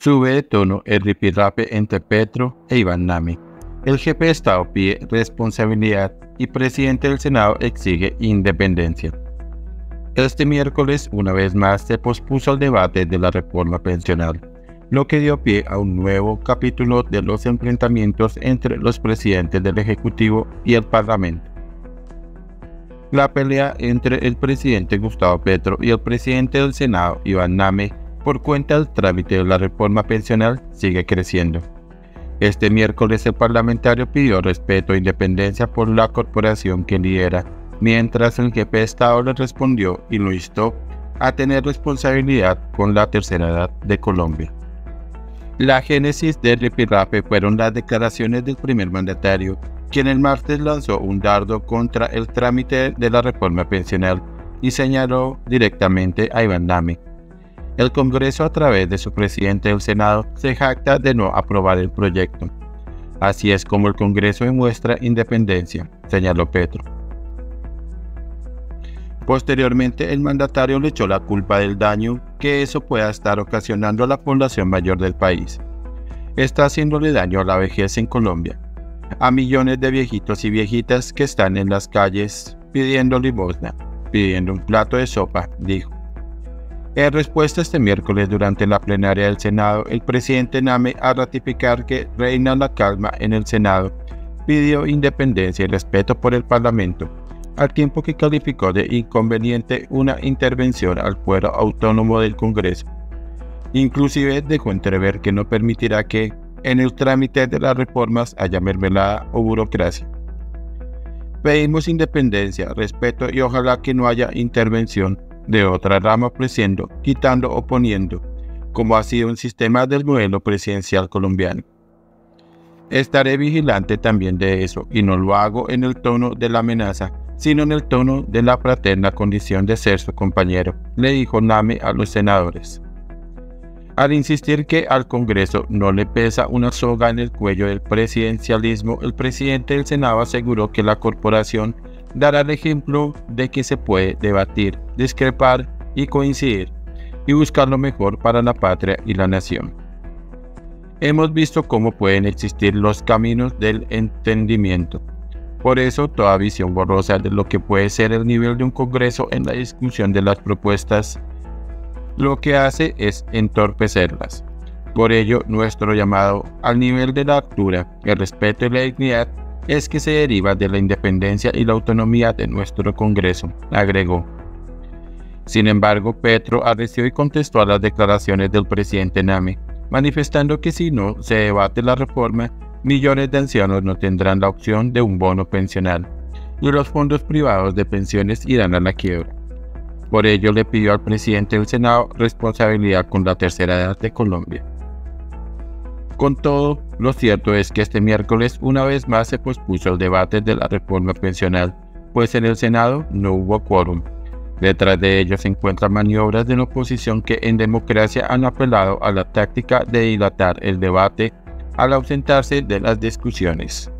Sube de tono el ripirrape entre Petro e Iván Name. El jefe de Estado pide responsabilidad y presidente del Senado exige independencia. Este miércoles, una vez más, se pospuso el debate de la reforma pensional, lo que dio pie a un nuevo capítulo de los enfrentamientos entre los presidentes del Ejecutivo y el Parlamento. La pelea entre el presidente Gustavo Petro y el presidente del Senado, Iván Name, por cuenta del trámite de la reforma pensional, sigue creciendo. Este miércoles el parlamentario pidió respeto e independencia por la corporación que lidera, mientras el jefe de Estado le respondió y lo instó a tener responsabilidad con la tercera edad de Colombia. La génesis del ripirrape fueron las declaraciones del primer mandatario, quien el martes lanzó un dardo contra el trámite de la reforma pensional y señaló directamente a Iván Name. El Congreso, a través de su presidente del Senado, se jacta de no aprobar el proyecto. Así es como el Congreso demuestra independencia, señaló Petro. Posteriormente, el mandatario le echó la culpa del daño que eso pueda estar ocasionando a la población mayor del país. Está haciéndole daño a la vejez en Colombia, a millones de viejitos y viejitas que están en las calles pidiendo limosna, pidiendo un plato de sopa, dijo. En respuesta este miércoles durante la plenaria del Senado, el presidente Name, a ratificar que reina la calma en el Senado, pidió independencia y respeto por el Parlamento, al tiempo que calificó de inconveniente una intervención al fuero autónomo del Congreso. Inclusive dejó entrever que no permitirá que en el trámite de las reformas haya mermelada o burocracia. Pedimos independencia, respeto y ojalá que no haya intervención de otra rama ofreciendo, quitando o poniendo, como ha sido un sistema del modelo presidencial colombiano. Estaré vigilante también de eso, y no lo hago en el tono de la amenaza, sino en el tono de la fraterna condición de ser su compañero, le dijo Name a los senadores. Al insistir que al Congreso no le pesa una soga en el cuello del presidencialismo, el presidente del Senado aseguró que la corporación dará el ejemplo de que se puede debatir, discrepar y coincidir, y buscar lo mejor para la patria y la nación. Hemos visto cómo pueden existir los caminos del entendimiento. Por eso, toda visión borrosa de lo que puede ser el nivel de un Congreso en la discusión de las propuestas, lo que hace es entorpecerlas. Por ello, nuestro llamado al nivel de la altura, el respeto y la dignidad es que se deriva de la independencia y la autonomía de nuestro Congreso, agregó. Sin embargo, Petro arreció y contestó a las declaraciones del presidente Name, manifestando que si no se debate la reforma, millones de ancianos no tendrán la opción de un bono pensional, y los fondos privados de pensiones irán a la quiebra. Por ello le pidió al presidente del Senado responsabilidad con la tercera edad de Colombia. Con todo, lo cierto es que este miércoles una vez más se pospuso el debate de la reforma pensional, pues en el Senado no hubo quórum. Detrás de ello se encuentran maniobras de la oposición que en democracia han apelado a la táctica de dilatar el debate al ausentarse de las discusiones.